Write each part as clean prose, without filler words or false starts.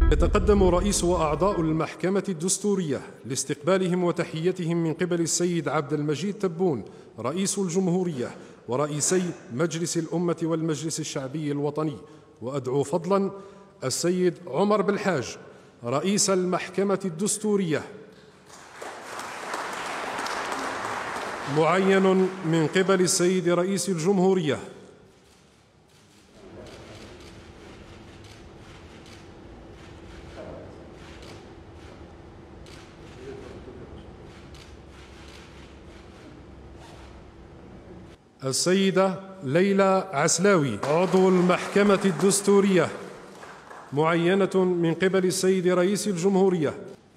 يتقدم رئيس وأعضاء المحكمة الدستورية لاستقبالهم وتحيتهم من قبل السيد عبد المجيد تبون رئيس الجمهورية ورئيسي مجلس الأمة والمجلس الشعبي الوطني، وأدعو فضلا السيد عمر بالحاج رئيس المحكمة الدستورية معين من قبل السيد رئيس الجمهورية. السيدة ليلى عسلاوي عضو المحكمة الدستورية معينة من قبل السيد رئيس الجمهورية.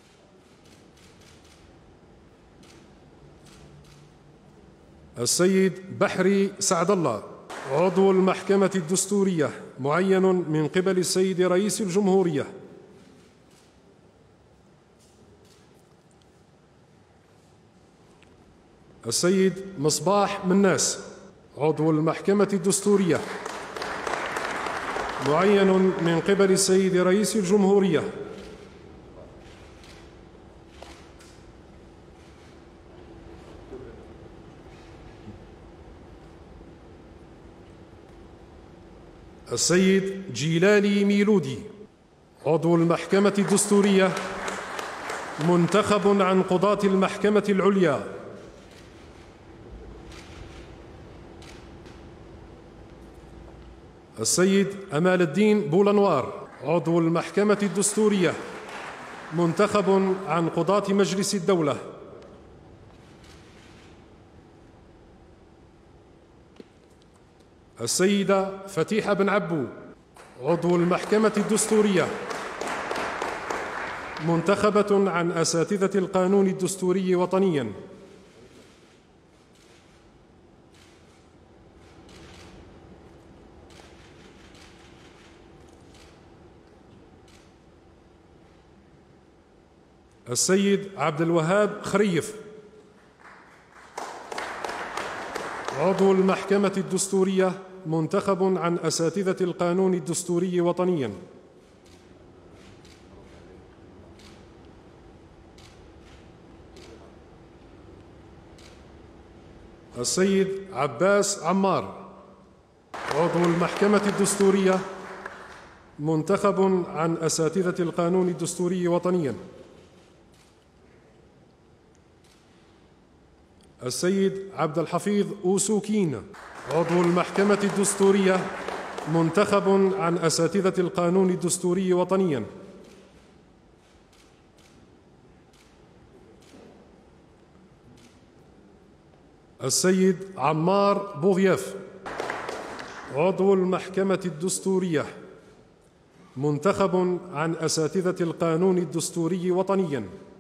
السيد بحري سعد الله عضو المحكمة الدستورية معين من قبل السيد رئيس الجمهورية. السيد مصباح مناس عضو المحكمة الدستورية معين من قبل السيد رئيس الجمهورية. السيد جيلالي ميلودي عضو المحكمة الدستورية منتخب عن قضاة المحكمة العليا. السيد أمال الدين بولنوار عضو المحكمة الدستورية منتخب عن قضاة مجلس الدولة. السيدة فتيحة بن عبو عضو المحكمة الدستورية منتخبة عن أساتذة القانون الدستوري وطنياً. السيد عبد الوهاب خريف عضو المحكمة الدستورية منتخب عن أساتذة القانون الدستوري وطنياً. السيد عباس عمار عضو المحكمة الدستورية منتخب عن أساتذة القانون الدستوري وطنياً. السيد عبد الحفيظ أوسوكين عضو المحكمة الدستورية منتخب عن أساتذة القانون الدستوري وطنياً. السيد عمار بوضياف عضو المحكمة الدستورية منتخب عن أساتذة القانون الدستوري وطنياً.